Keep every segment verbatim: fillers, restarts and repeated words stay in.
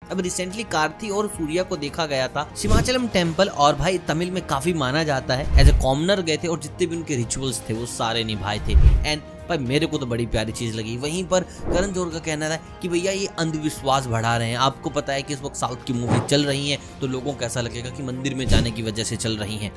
अब रिसेंटली कार्ति और सूर्या को देखा गया था सिमाचलम टेम्पल और भाई तमिल में काफी माना जाता है। एज ए कॉमनर गए थे और जितने भी उनके रिचुअल्स थे वो सारे निभाए थे। एंड भाई मेरे को तो बड़ी प्यारी चीज लगी। वहीं पर करण जौहर का कहना था कि भैया ये अंधविश्वास बढ़ा रहे हैं। आपको पता है कि इस वक्त साउथ की मूवी चल रही है तो लोगों को ऐसा लगेगा कि मंदिर में जाने की वजह से चल रही हैं।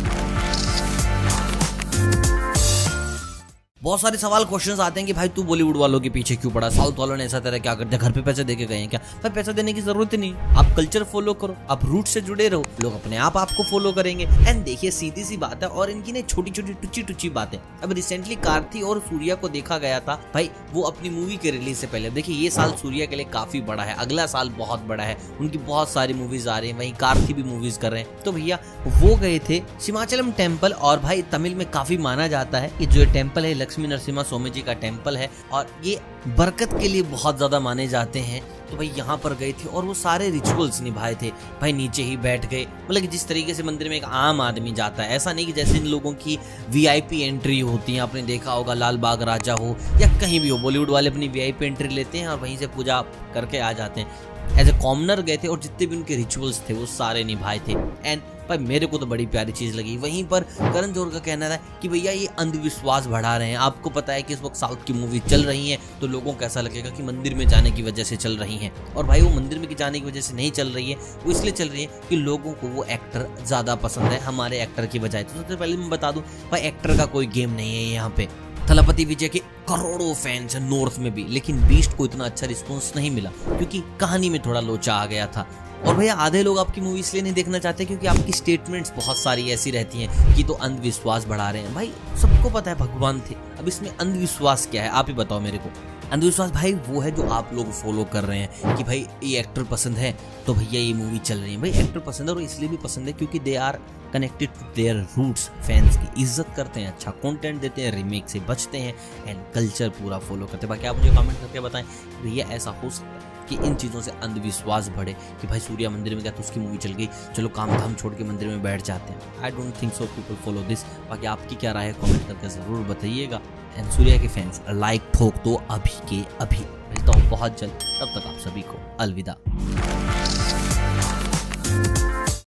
बहुत सारे सवाल क्वेश्चंस आते हैं कि भाई तू बॉलीवुड वालों के पीछे क्यों पड़ा, साउथ वालों ने ऐसा तेरा क्या कर दिया, घर पे पैसे देके गए हैं क्या? भाई पैसा देने की जरूरत ही नहीं, आप कल्चर फॉलो करो, आप रूट से जुड़े रहो, लोग अपने आप आपको फॉलो करेंगे। एंड देखिए सीधी सी बात है। और इनकी ना छोटी छोटी टुच्ची टुच्ची बातें। अब रिसेंटली कार्ति और सूर्या को देखा गया था भाई वो अपनी मूवी के रिलीज से पहले। देखिए ये साल सूर्या के लिए काफी बड़ा है, अगला साल बहुत बड़ा है, उनकी बहुत सारी मूवीज आ रही है, वहीं कार्ति भी मूवीज कर रहे हैं। तो भैया वो गए थे सिमाचलम टेम्पल और भाई तमिल में काफी माना जाता है कि जो टेम्पल है लक्ष्मी नरसिम्हा स्वामी जी का टेम्पल है और ये बरकत के लिए बहुत ज्यादा माने जाते हैं। तो भाई यहाँ पर गए थे और वो सारे रिचुअल्स निभाए थे। भाई नीचे ही बैठ गए, मतलब कि जिस तरीके से मंदिर में एक आम आदमी जाता है, ऐसा नहीं कि जैसे इन लोगों की वीआईपी एंट्री होती है। आपने देखा होगा लाल बाग राजा हो या कहीं भी हो, बॉलीवुड वाले अपनी वीआईपी एंट्री लेते हैं और वहीं से पूजा करके आ जाते हैं। एज ए कॉमनर गए थे और जितने भी उनके रिचुअल्स थे वो सारे निभाए थे। एंड भाई मेरे को तो बड़ी प्यारी चीज लगी। वहीं पर करण जौहर का कहना था कि भैया ये अंधविश्वास बढ़ा रहे हैं। आपको पता है कि इस वक्त साउथ की मूवी चल रही है तो लोगों को ऐसा लगेगा कि मंदिर में जाने की वजह से चल रही हैं। और भाई वो मंदिर में जाने की वजह से नहीं चल रही है, वो इसलिए चल रही है कि लोगों को वो एक्टर ज्यादा पसंद है हमारे एक्टर की बजाय। तो सबसे पहले मैं बता दूं भाई एक्टर का कोई गेम नहीं है यहाँ पे। थलपति विजय के करोड़ों फैंस हैं नॉर्थ में भी, लेकिन बीस्ट को इतना अच्छा रिस्पॉन्स नहीं मिला क्योंकि कहानी में थोड़ा लोचा आ गया था। और भैया आधे लोग आपकी मूवी इसलिए नहीं देखना चाहते क्योंकि आपकी स्टेटमेंट्स बहुत सारी ऐसी रहती हैं कि तो अंधविश्वास बढ़ा रहे हैं। भाई सबको पता है भगवान थे, अब इसमें अंधविश्वास क्या है आप ही बताओ मेरे को। अंधविश्वास भाई वो है जो आप लोग फॉलो कर रहे हैं कि भाई ये एक्टर पसंद है तो भैया ये मूवी चल रही है। भाई एक्टर पसंद है और इसलिए भी पसंद है क्योंकि they are connected to their roots. Fans की इज्जत करते हैं, अच्छा कंटेंट देते हैं, रीमेक से बचते हैं एंड कल्चर पूरा फॉलो करते हैं। बाकी आप मुझे कमेंट करके बताएं भैया ऐसा हो सकता है कि इन चीज़ों से अंधविश्वास बढ़े कि भाई सूर्या मंदिर में गया तो उसकी मूवी चल गई, चलो काम धाम छोड़ के मंदिर में बैठ जाते हैं। I don't think so people follow this. बाकी आपकी क्या राय है कमेंट करके ज़रूर बताइएगा। एंड सूर्या के फैंस लाइक ठोक दो अभी के अभी। मिलता हूँ बहुत जल्द, तब तक आप सभी को अलविदा।